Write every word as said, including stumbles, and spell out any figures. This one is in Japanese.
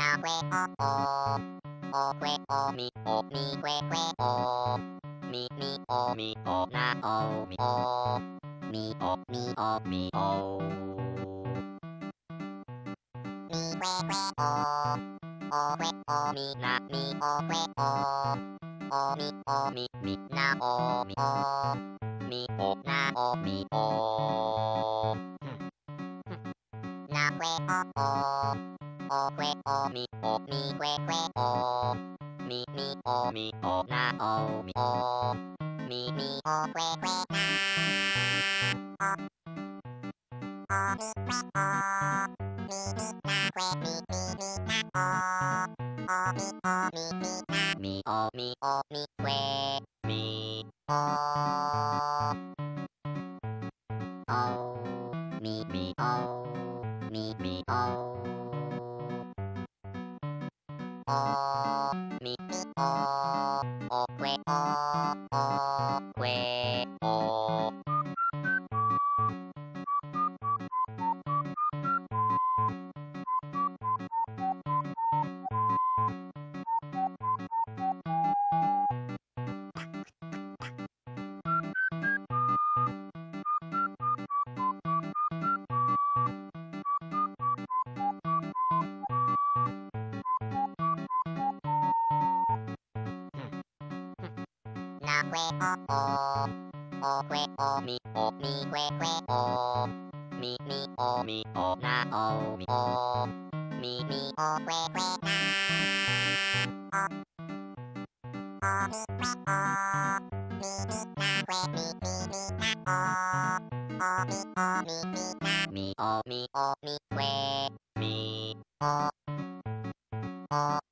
なwe o o o we o mi o mi we we oみみおみおなおみおみおみおみおみwe weおおweおみなみおweおおみおみみなおみおみおなおみおなweおおおweおみおみwe weおみみおみおなおみおみみおwe weなおみweおみみなweみみみなおおみおみみなみおみおみweみおおみみおみみおおみみおおくえおおくえおなくえおおおくえおみおみくえくえおみみおみおなおみおみみおくえくえなおおみくえおみみなくえみみみなおおみおみみなみおみおみくえみおお